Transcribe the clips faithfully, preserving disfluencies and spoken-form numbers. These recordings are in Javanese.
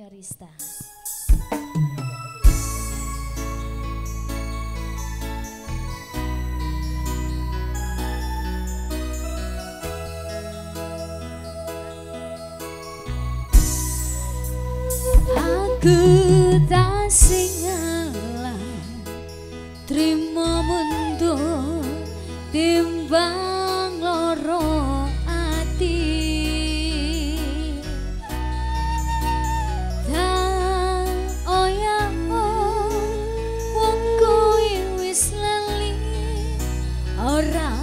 Yorista. Aku tak singalah trimo mundur timbang loro ati tak oyamo wong kuwi wis lali ora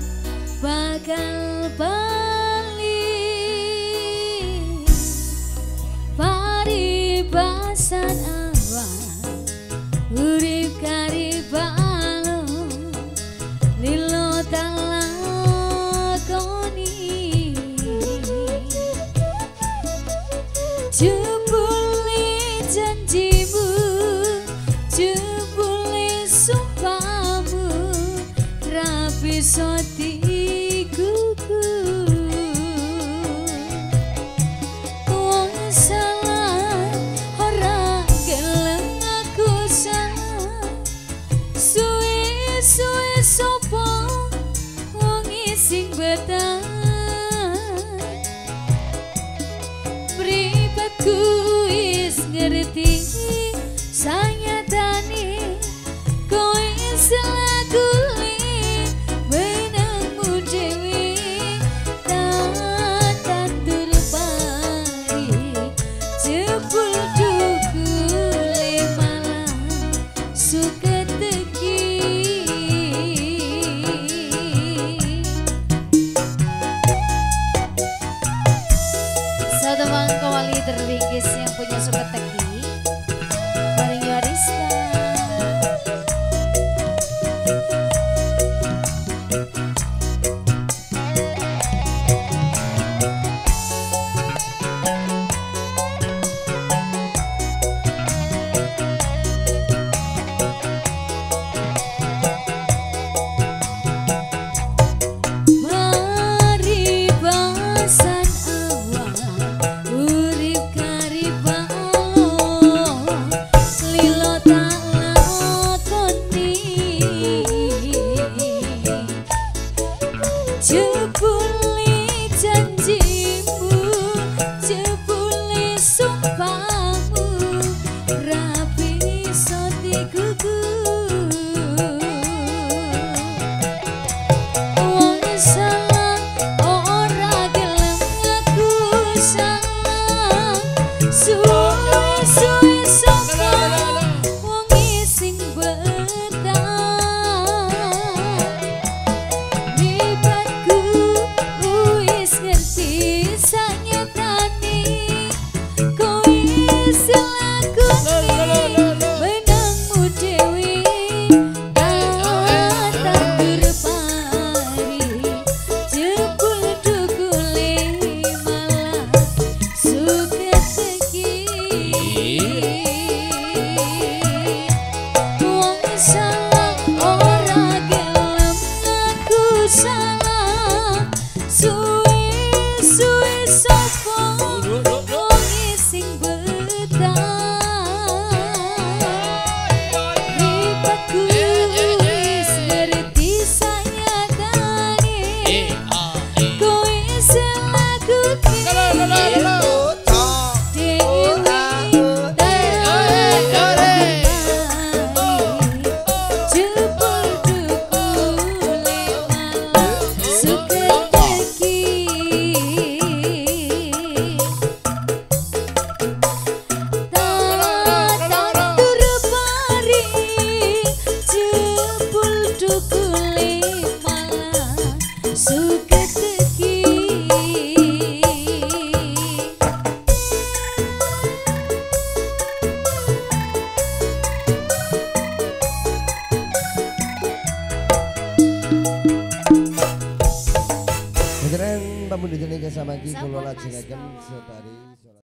bakal bali paribasan awan urip karibalo lilo talakoni jebule janjimu jebule sumpahmu ra bisa digugu wong salah ora gelem aku salah suwe-suwe sopo wong sing betah pripatku wis ngerti sanyatane kowe selaku menangmu dewi tak tandur pari jebul dukule malah suka teki satu mangko wali terwingkis yang punya suka teki paling Yorista. Jebule janjimu, jebule sumpahmu, ra bisa digugu. Wong salah ora gelem aku salah, suwe-suwe sapa wong sing betah. Tamu di sini sama Ki Kulo Lajengaken Separi.